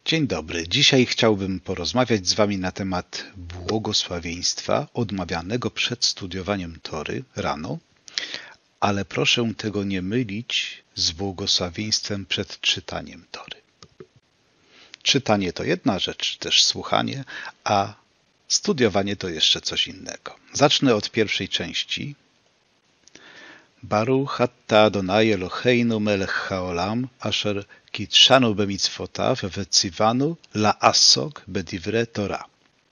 Dzień dobry. Dzisiaj chciałbym porozmawiać z Wami na temat błogosławieństwa odmawianego przed studiowaniem Tory rano, ale proszę tego nie mylić z błogosławieństwem przed czytaniem Tory. Czytanie to jedna rzecz, też słuchanie, a studiowanie to jeszcze coś innego. Zacznę od pierwszej części. Baruch atah Adonai Eloheinu melech haolam, asher kitshanu bemitzvotav vetzivanu la'asok bedivrei Torah.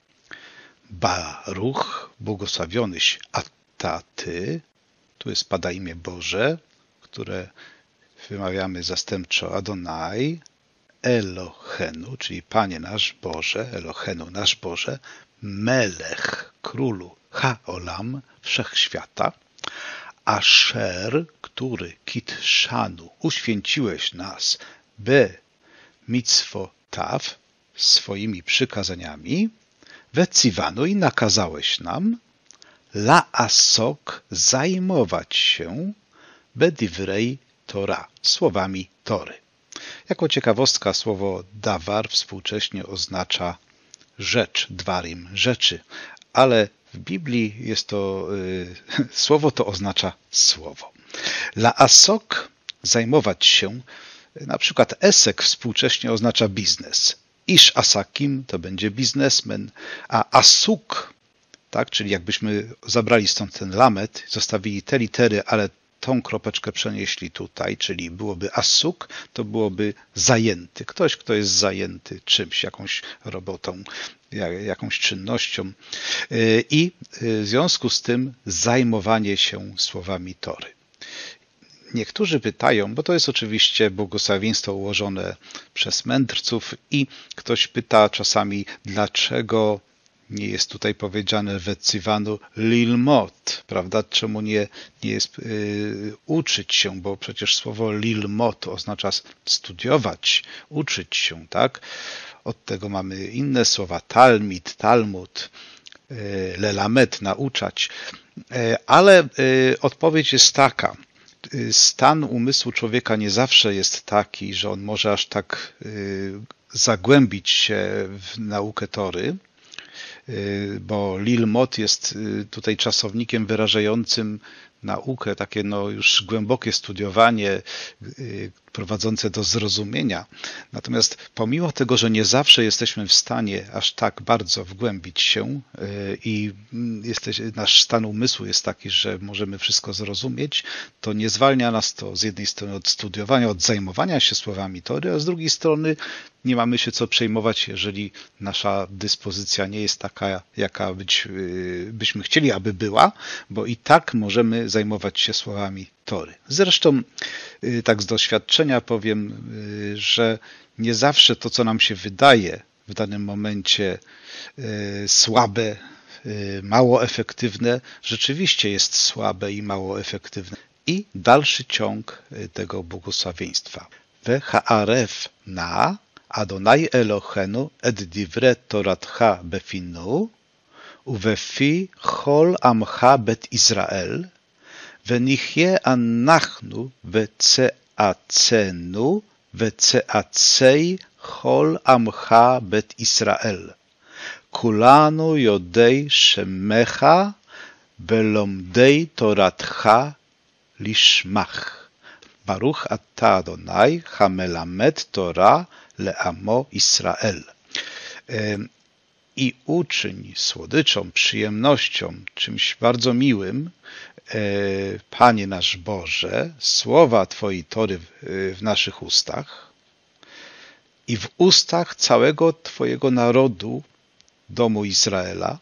Baruch, błogosławionyś, atah Ty, tu jest pada imię Boże, które wymawiamy zastępczo Adonai, Elohenu, czyli Panie nasz Boże, Elohenu nasz Boże, melech, królu, haolam, wszechświata, Asher, który kitshanu, uświęciłeś nas, be mitzvotav, swoimi przykazaniami, vetzivanu i nakazałeś nam, la'asok, zajmować się, bedivrei Torah, słowami Tory. Jako ciekawostka słowo dawar współcześnie oznacza rzecz, dwarim, rzeczy, ale w Biblii jest to słowo to oznacza słowo. La'asok, zajmować się, na przykład esek współcześnie oznacza biznes. Ish asakim to będzie biznesmen, a asuk, tak, czyli jakbyśmy zabrali stąd ten lamet, zostawili te litery, ale tą kropeczkę przenieśli tutaj, czyli byłoby asuk, to byłoby zajęty. Ktoś, kto jest zajęty czymś, jakąś robotą, jakąś czynnością. I w związku z tym zajmowanie się słowami Tory. Niektórzy pytają, bo to jest oczywiście błogosławieństwo ułożone przez mędrców i ktoś pyta czasami, dlaczego nie jest tutaj powiedziane vetzivanu lilmot, prawda? Czemu nie jest uczyć się, bo przecież słowo lilmot oznacza studiować, uczyć się, tak? Od tego mamy inne słowa, talmid, talmud, lelamet, nauczać. Ale odpowiedź jest taka. Stan umysłu człowieka nie zawsze jest taki, że on może aż tak zagłębić się w naukę Tory, bo lilmot jest tutaj czasownikiem wyrażającym naukę, takie już głębokie studiowanie prowadzące do zrozumienia. Natomiast pomimo tego, że nie zawsze jesteśmy w stanie aż tak bardzo wgłębić się i nasz stan umysłu jest taki, że możemy wszystko zrozumieć, to nie zwalnia nas to z jednej strony od studiowania, od zajmowania się słowami Tory, a z drugiej strony nie mamy się co przejmować, jeżeli nasza dyspozycja nie jest taka, jaka byśmy chcieli, aby była, bo i tak możemy zajmować się słowami Tory. Zresztą tak z doświadczenia powiem, że nie zawsze to, co nam się wydaje w danym momencie słabe, mało efektywne, rzeczywiście jest słabe i mało efektywne. I dalszy ciąg tego błogosławieństwa. V'ha'aref na Adonai Elohenu et divrei Toratcha befinu uvefi chol amcha bet Israel ונחיה אנחנו וצאצאנו וצאצאי כל עמך בית ישראל. כולנו יודעי שמך ולומדי תורתך לשמך. ברוך אתה אדוני המלמד תורה לעמו ישראל. I uczyń słodyczą, przyjemnością, czymś bardzo miłym, Panie nasz Boże, słowa Twojej Tory w naszych ustach i w ustach całego Twojego narodu, domu Izraela.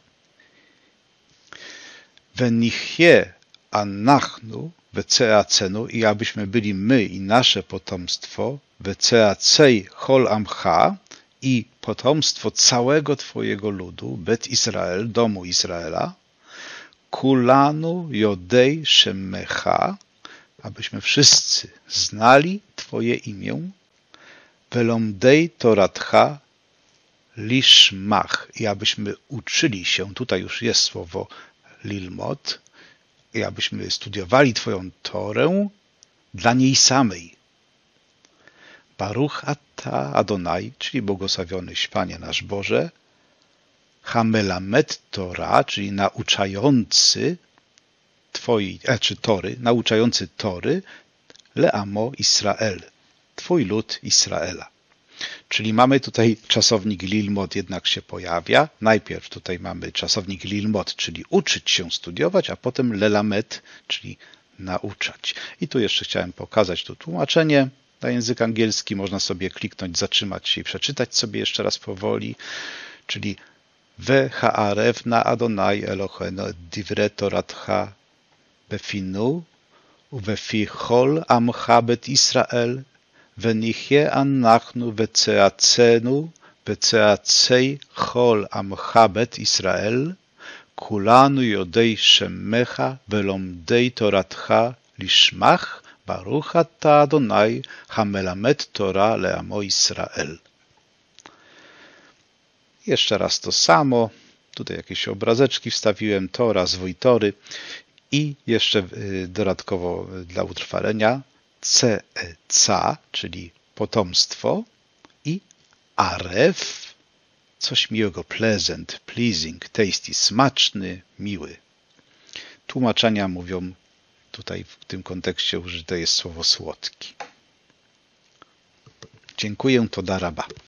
V'nichye anachnu v'tzeacenu, i abyśmy byli my i nasze potomstwo, v'tzeacei chol amcha, i potomstwo całego Twojego ludu, Bet Izrael, domu Izraela, kulanu jodej shemecha, abyśmy wszyscy znali Twoje imię, velomdei toratcha lishmach, i abyśmy uczyli się, tutaj już jest słowo lilmot, i abyśmy studiowali Twoją Torę dla niej samej. Baruch Ata Adonai, czyli błogosławionyś Panie nasz Boże, Hamelamed Torah, czyli nauczający Tory, nauczający Tory, Leamo Israel, Twój lud Izraela. Czyli mamy tutaj czasownik lilmod jednak się pojawia. Najpierw tutaj mamy czasownik lilmod, czyli uczyć się, studiować, a potem lelamet, czyli nauczać. I tu jeszcze chciałem pokazać to tłumaczenie na język angielski. Można sobie kliknąć, zatrzymać się i przeczytać sobie jeszcze raz powoli. Czyli Ve'ha'arevna Adonai Eloheinu et divrei toratcha befinu ubefi chol amcha bet Israel ונחיה אנחנו וצאצאנו וצאצאי כל עמך בית ישראל, כולנו יודעי שמך ולומדי תורתך לשמך, ברוך אתה אדוני המלמד תורה לעמו ישראל. Jeszcze raz to samo. Tutaj jakieś obrazeczki wstawiłem, Tora, zwój Tory i jeszcze dodatkowo dla utrwalenia Ceca, czyli potomstwo, i Aref, coś miłego, pleasant, pleasing, tasty, smaczny, miły. Tłumaczenia mówią, tutaj w tym kontekście użyte jest słowo słodki. Dziękuję, to daraba.